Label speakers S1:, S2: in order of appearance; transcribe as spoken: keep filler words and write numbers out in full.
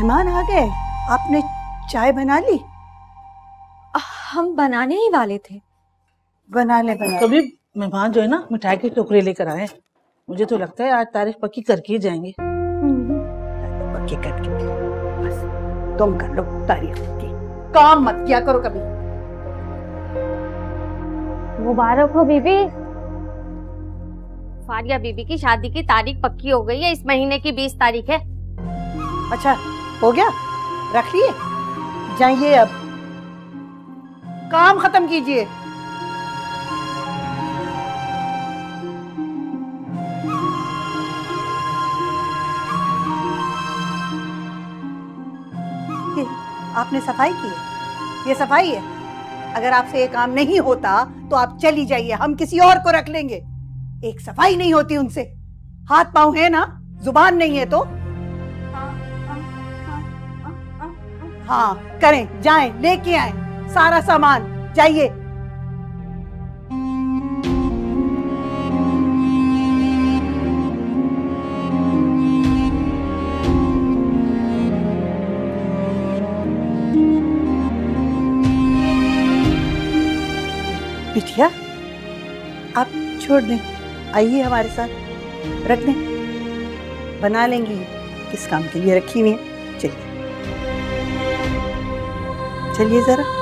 S1: मेहमान आ गए, आपने चाय बना ली?
S2: हम बनाने ही वाले थे।
S1: बना ले बना।
S3: कभी मेहमान जो है ना मिठाई के टोकरे लेकर आए, मुझे तो लगता है आज तारीफ पक्की करके ही जाएंगे।
S1: पक्की करके बस तुम कर लो तारीफ की, काम मत किया करो कभी।
S2: मुबारक हो बीबी। फारिया बीबी की शादी की तारीख पक्की हो गई है, इस महीने की बीस तारीख है।
S1: अच्छा हो गया, रख लिए, जाइए अब काम खत्म कीजिए। ये आपने सफाई की है, ये सफाई है। अगर आपसे ये काम नहीं होता तो आप चली जाइए, हम किसी और को रख लेंगे। एक सफाई नहीं होती उनसे, हाथ पांव है ना, जुबान नहीं है तो हाँ करें, जाएं लेके आए सारा सामान, जाइए। बिटिया आप छोड़ दें, आइए हमारे साथ, रख दें, बना लेंगी, किस काम के लिए रखी हुई है। चलिए चलिए जरा।